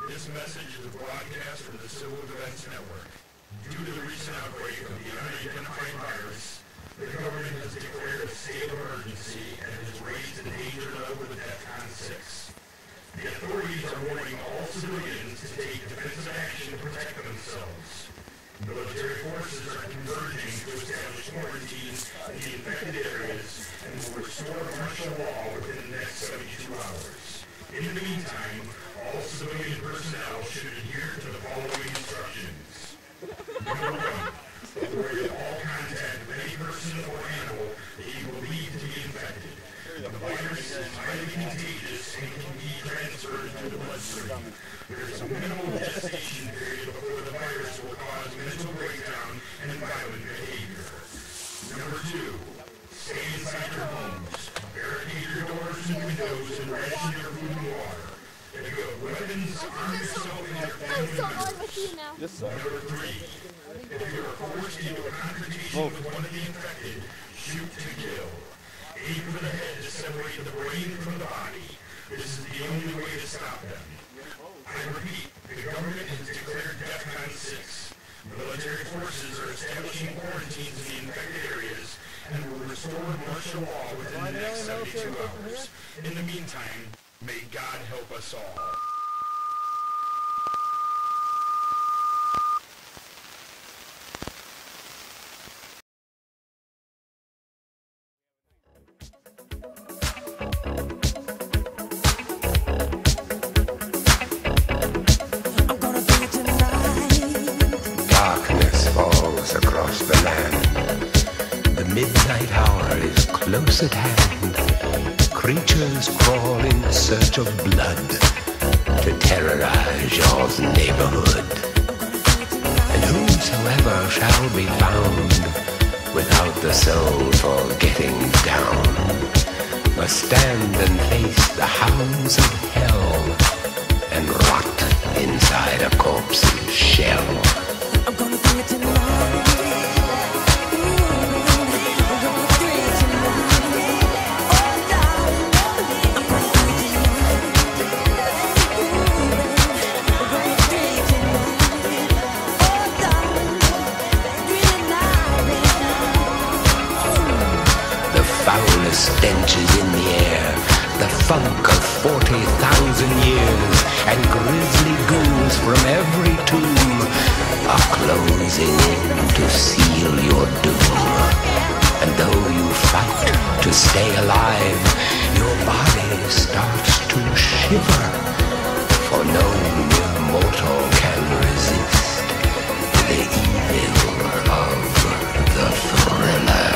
This message is a broadcast from the Civil Defense Network. Due to the recent outbreak of the unidentified virus, the government has declared a state of emergency and has raised the danger level to DEFCON 6. The authorities are warning all civilians to take defensive action to protect themselves. Military forces are converging to establish quarantines in the infected areas and will restore martial law within the next 72 hours. In the meantime, all civilian personnel should adhere to the following instructions. Number 1. Avoid all contact with any person or animal that you believe to be infected. The virus is highly contagious and can be transferred through the bloodstream. There is a minimal gestation period before the virus will cause mental breakdown and violent behavior. Number 2. Stay inside your homes. Barricade your doors and windows and ration your food and water. If you have weapons, arm yourself and your family members. Yes, sir. Number 3. If you are forced into a confrontation with one of the infected, shoot to kill. Aim for the head to separate the brain from the body. This is the only way to stop them. I repeat, the government has declared DEFCON 6. Military forces are establishing quarantines in the infected areas and will restore martial law within the next 72 hours. In the meantime, may God help us all. Darkness falls across the land. The midnight hour is close at hand. Creatures crawl in search of blood to terrorize your neighborhood. And whosoever shall be found without the soul for getting down must stand and face the hounds of hell and rot inside a corpse's shell. I'm gonna do it tonight. The foulest stench is in the air, the funk of 40,000 years, and grisly ghouls from every tomb are closing in to seal your doom. And though you fight to stay alive, your body starts to shiver, for no mere mortal can resist the evil of the thriller.